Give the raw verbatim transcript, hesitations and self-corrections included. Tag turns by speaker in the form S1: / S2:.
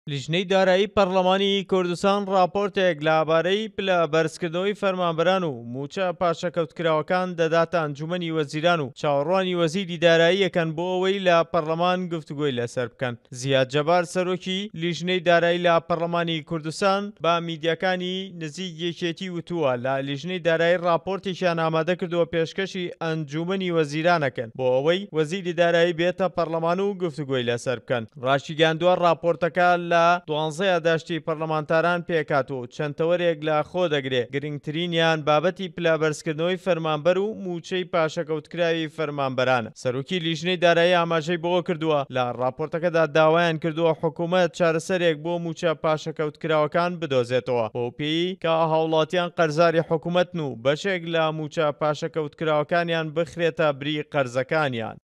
S1: لیژنەی دارایی پەرلەمانی کوردستان راپۆرتێک لەبارەی پلە بەرزکردنەوەی فەرمانبەران و موچە پاشەکەوتکراوەکان دەداتە ئەنجومەنی وەزیران و چاوەڕوانی وەزیری دارایی یەکەن بۆ ئەوەی لە پەرلەمان گفتوگۆی لەسەر بکەن. زیاد جەبار سەرۆکی لیژنەی دارایی لە پەرلەمانی کوردستان با میدیاکانی نزیک یەکێتی وتووە لە لیژنەی دارایی راپۆرتێکیان ئامادە کردووە پێشکەشی ئەنجومەنی وەزیرانەکەن بۆ ئەوەی وەزیری دارایی بێتە پەرلەمان و گفتوگۆی لەسەر بکەن. ڕاشیگاندووە راپۆرتەکە لە دوانزەیە داشتی پەرلەمانتاران پێکاتوە چەندتەوەرێک لە خۆ دەگرێت گرنگترینیان بابەتی پلە بەرزکردنەوەی فەرمانبەر و موچەی پاشەکەوتکراوی فەرمانبەرانە. سەرۆکی لیژنەی دارایی ئاماژەی بۆ کردووە لە راپۆرتەکەدا داوایان کردووە حکوومەت چارەسەرێک بۆ موچە پاشەکەوتکراوەکان بدۆزێتەوە بۆ پێی کە هاوڵاتیان قەرزاری حکوومەتن و بەشێک لە موچە پاشەکەوتکراوەکانیان بخرێتە بری قەرزەکانیان.